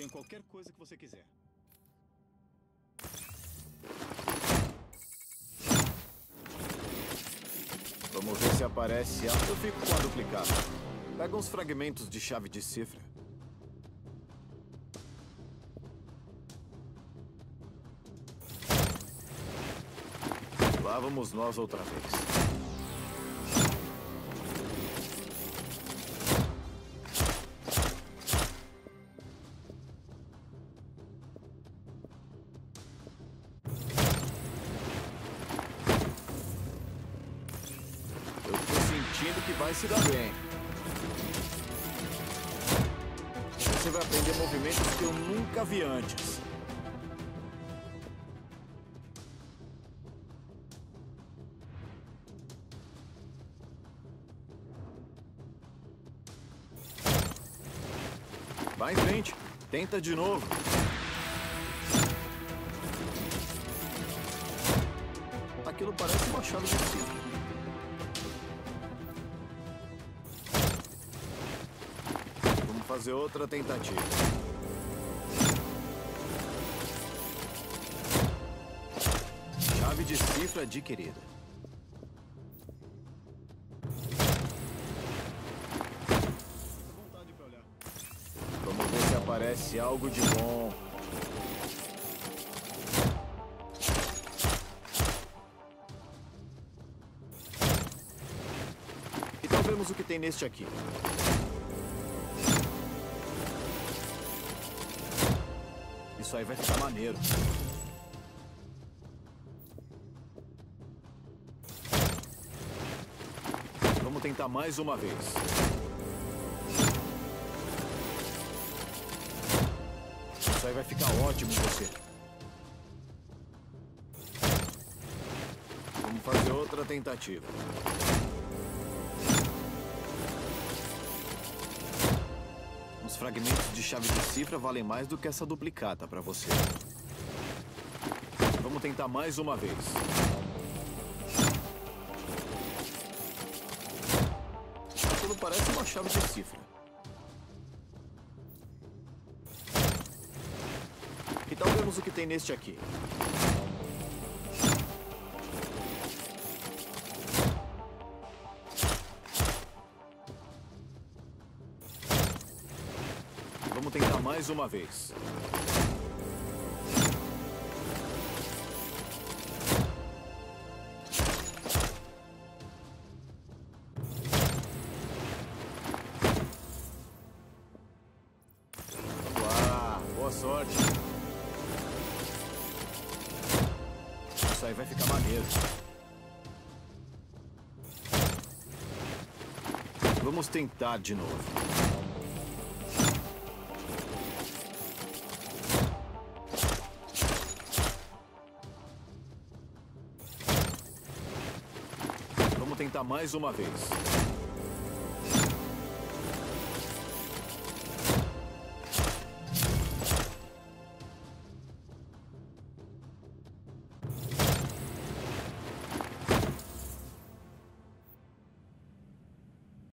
tenho qualquer coisa que você quiser. Vamos ver se aparece. Eu fico com a duplicata. Pega uns fragmentos de chave de cifra. Lá vamos nós outra vez. Que vai se dar bem. Você vai aprender movimentos que eu nunca vi antes. Vai em frente. Tenta de novo. Aquilo parece uma chave de cifra. Fazer outra tentativa. Chave de cifra adquirida. Vamos ver se aparece algo de bom. Então vemos o que tem neste aqui. Isso aí vai ficar maneiro. Vamos tentar mais uma vez. Isso aí vai ficar ótimo em você. Vamos fazer outra tentativa. Os fragmentos de chave de cifra valem mais do que essa duplicata para você. Vamos tentar mais uma vez. Aquilo parece uma chave de cifra. E tal vemos o que tem neste aqui. Vamos tentar mais uma vez. Vamos lá, boa sorte. Isso aí vai ficar maneiro. Vamos tentar de novo. Vamos tentar mais uma vez.